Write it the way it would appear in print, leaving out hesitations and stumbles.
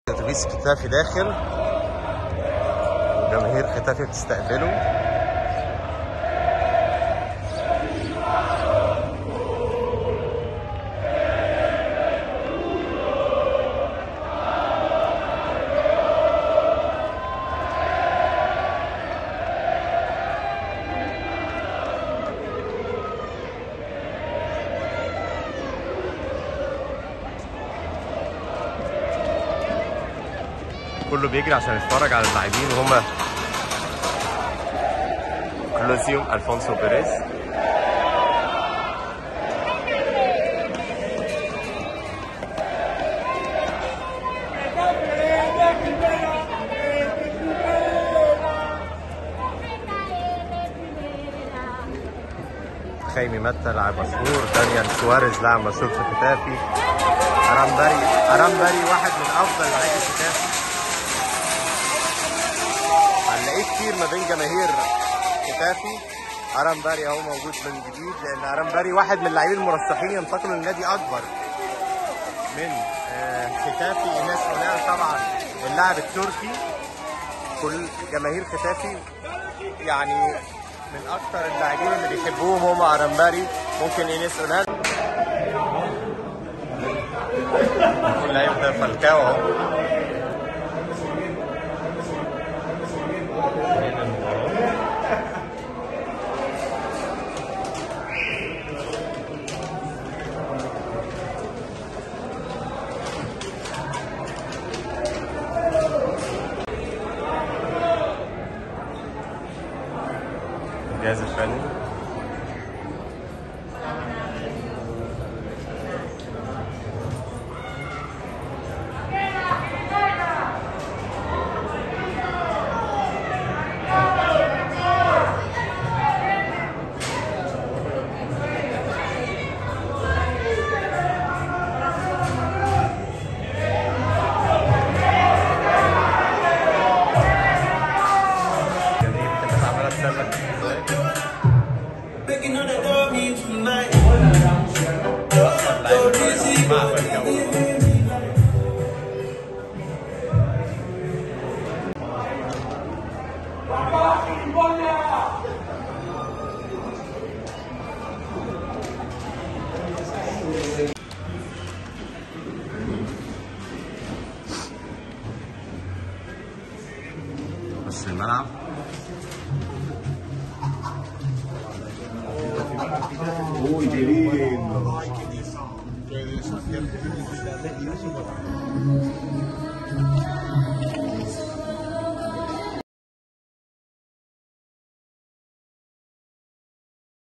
اتوبيس ختافي داخل وجماهير ختافي بتستقبله. كله بيجري عشان يتفرج على اللاعبين وهم كلوزيوم الفونسو بيريز. خيمي متى لاعب مشهور، دانيال سواريز لاعب مشهور في ختافي، ارامباري واحد من افضل لاعبي ختافي. هنلاقيه كتير ما بين جماهير ختافي. ارامباري اهو موجود من جديد، لان ارامباري واحد من اللاعبين المرشحين ينتقلوا لنادي اكبر من ختافي. ايناس اونال طبعا اللاعب التركي، كل جماهير ختافي يعني من اكثر اللاعبين اللي بيحبوهم هم ارامباري. ممكن ايناس اونال يكون لعيب ده فالكاو اهو. الجهاز الفني بس الملعب muy bien.